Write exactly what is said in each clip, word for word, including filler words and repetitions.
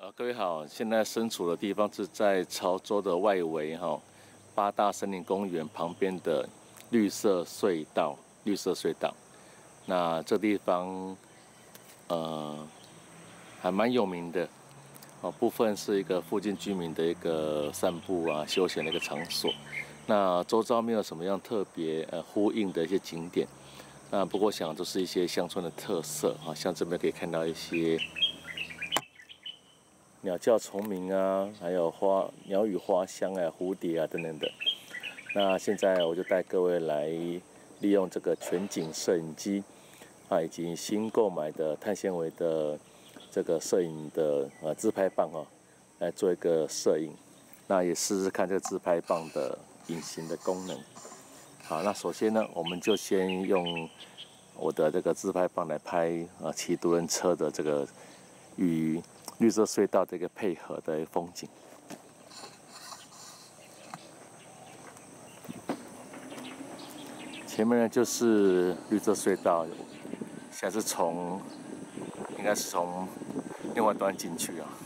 啊，各位好，现在身处的地方是在潮州的外围哈，八大森林公园旁边的绿色隧道。绿色隧道，那这地方呃还蛮有名的哦，部分是一个附近居民的一个散步啊、休闲的一个场所。那周遭没有什么样特别呃呼应的一些景点，那不过想都是一些乡村的特色啊，像这边可以看到一些鸟叫虫鸣啊，还有花鸟语花香啊、蝴蝶啊等等的。那现在我就带各位来利用这个全景摄影机啊，以及新购买的碳纤维的这个摄影的呃自拍棒哦，来做一个摄影。那也试试看这个自拍棒的隐形的功能。好，那首先呢，我们就先用我的这个自拍棒来拍啊骑独轮车的这个与绿色隧道的一个配合的风景。前面呢就是绿色隧道，现在是从应该是从另外一端进去啊。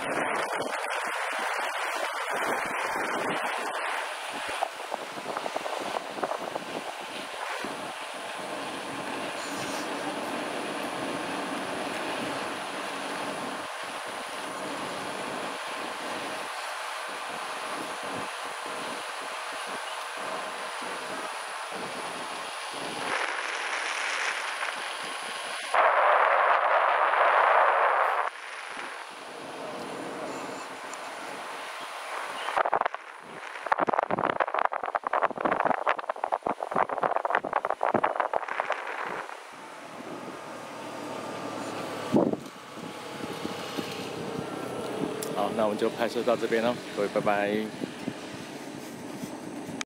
好，那我们就拍摄到这边了，各位拜拜。